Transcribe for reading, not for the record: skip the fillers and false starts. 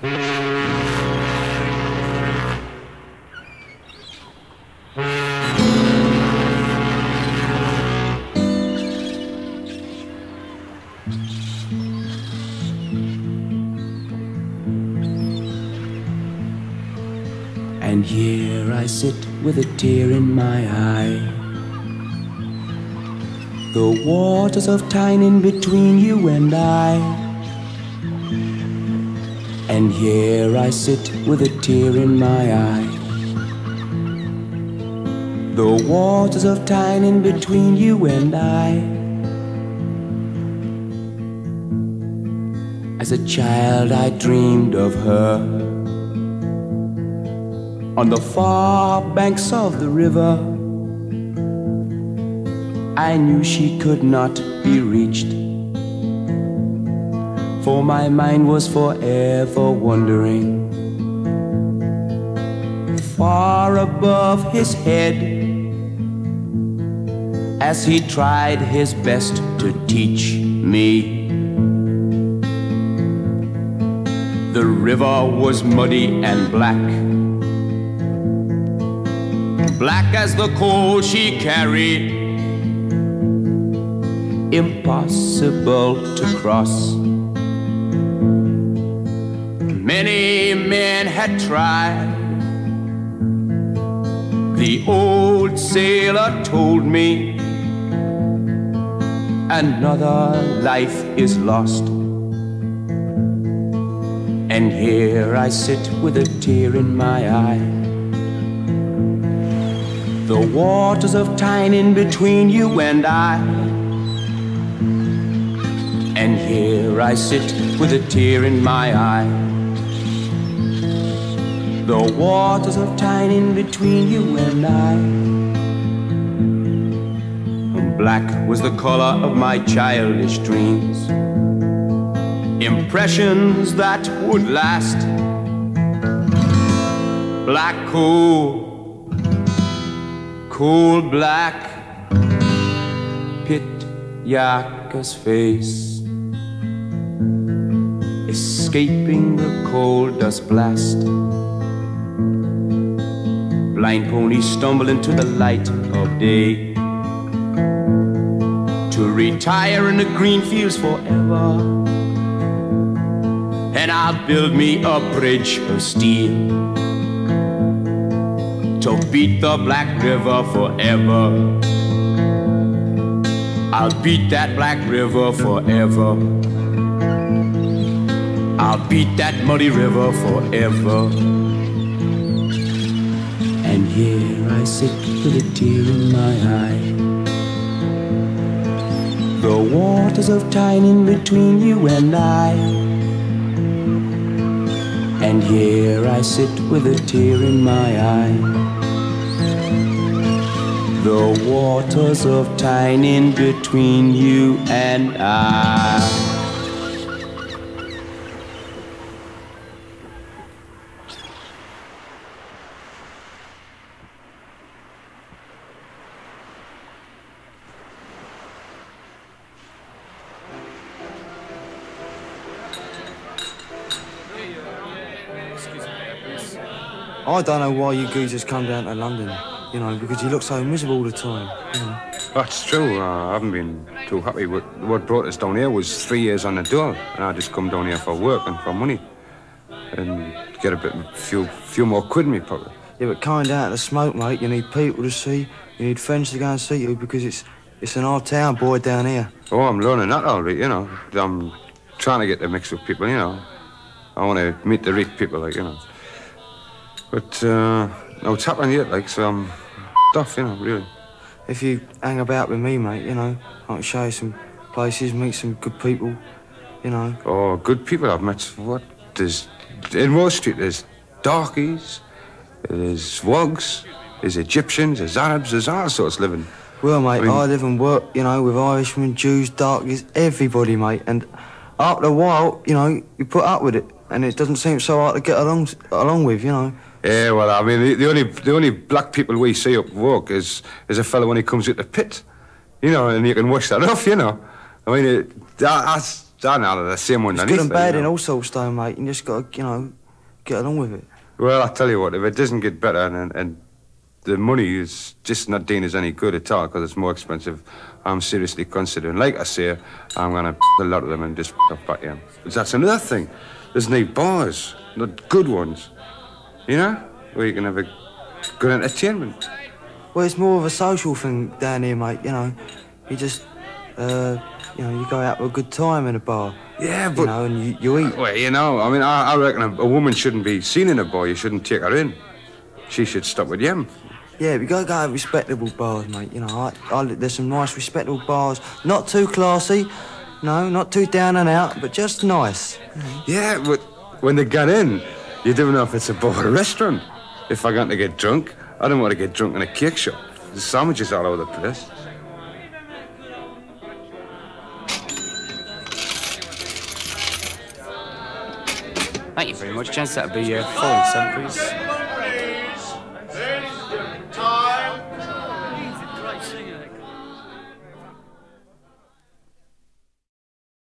And here I sit with a tear in my eye. The waters of time in between you and I. And here I sit with a tear in my eye. The waters of time in between you and I. As a child I dreamed of her on the far banks of the river. I knew she could not be reached, for my mind was forever wandering far above his head, as he tried his best to teach me. The river was muddy and black, black as the coal she carried, impossible to cross. Many men had tried. The old sailor told me another life is lost. And here I sit with a tear in my eye. The waters of time in between you and I. And here I sit with a tear in my eye. The waters of time in between you and I. Black was the color of my childish dreams, impressions that would last. Black coal, coal black, Pit Yaka's face, escaping the coal dust blast. Blind ponies stumble into the light of day, to retire in the green fields forever. And I'll build me a bridge of steel to beat the Black River forever. I'll beat that Black River forever. I'll beat that muddy river forever. And here I sit with a tear in my eye. The waters of time in between you and I. And here I sit with a tear in my eye. The waters of time in between you and I. I don't know why you geezers come down to London, you know, because you look so miserable all the time, you know. That's true. I haven't been too happy. What brought us down here was 3 years on the dole, and I just come down here for work and for money, and get a few more quid in me pocket. Yeah, but coming down to smoke, mate, you need people to see, you need friends to go and see you, because it's an old town, boy, down here. Oh, I'm learning that already, you know. I'm trying to get to mix with people, you know. I want to meet the rich people, like, you know. But, no, it's happening yet, like, so I'm off, you know, really. If you hang about with me, mate, you know, I can show you some places, meet some good people, you know. Oh, good people I've met. What? In Wall Street, there's darkies, there's Wogs, there's Egyptians, there's Arabs, there's all sorts living. Well, mate, I live and work, you know, with Irishmen, Jews, darkies, everybody, mate. And after a while, you know, you put up with it, and it doesn't seem so hard to get along with, you know. Yeah, well, I mean, the only black people we see up work is a fellow when he comes out the pit, you know, and you can wash that off, you know. I mean, that's I know, the same one. It's good and bad in all sorts, though, mate. You just got to, you know, get along with it. Well, I tell you what, if it doesn't get better and the money is just not doing us any good at all because it's more expensive, I'm seriously considering. Like I say, I'm going to a lot of them and just off back in. But that's another thing. There's no bars, not good ones, you know, where you can have a good entertainment. Well, it's more of a social thing down here, mate, you know. You just, you know, you go out with a good time in a bar. Yeah, but... You know, and you eat. Well, you know, I mean, I reckon a woman shouldn't be seen in a bar. You shouldn't take her in. She should stop with you. Yeah, we gotta go to respectable bars, mate. You know, there's some nice, respectable bars. Not too classy, no, not too down and out, but just nice. Yeah, but when they get in, you don't know if it's a bar or a restaurant. If I'm going to get drunk, I don't want to get drunk in a cake shop. There's sandwiches all over the place. Thank you very much, gents. That'll be 4 and 7, please.